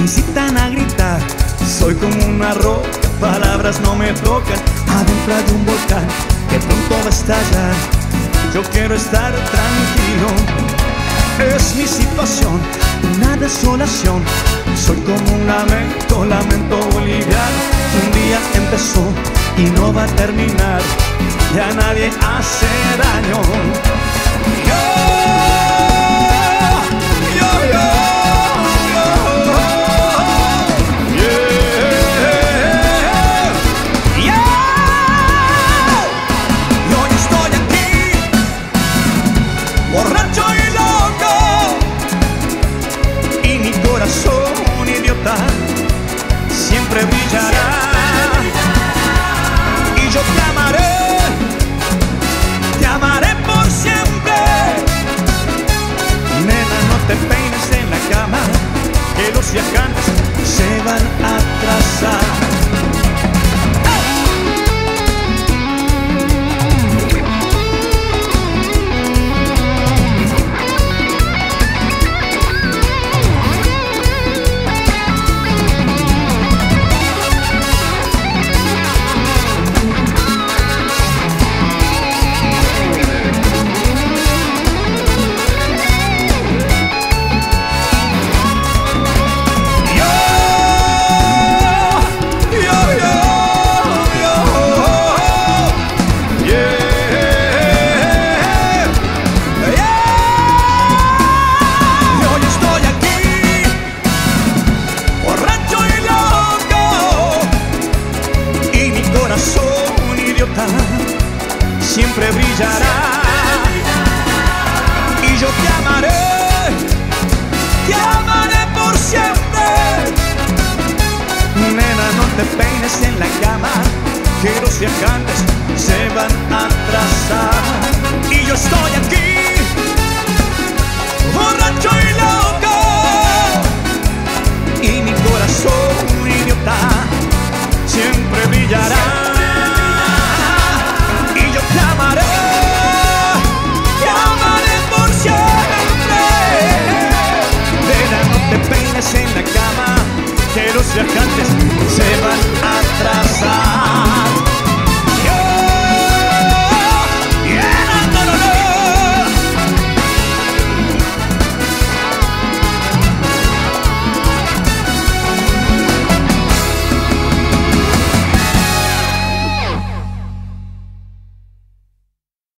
incitan a gritar. Soy como una roca, palabras no me tocan. Adentro de un volcán que pronto va a estallar. Yo quiero estar tranquilo. Es mi situación, una desolación. Soy como un lamento boliviano. Un día empezó y no va a terminar. Ya nadie hace daño. Corazón idiota siempre brillará, y yo te amaré por siempre. Nena, no te peines en la cama, que los viajantes se van a atrasar. Corazón idiota siempre brillará, y yo te amaré por siempre. Nena, no te peines en la cama, que los viajantes se van a atrasar. Y yo estoy aquí, borracho y loco, y mi corazón idiota siempre brillará. En la cama, que los viajantes se van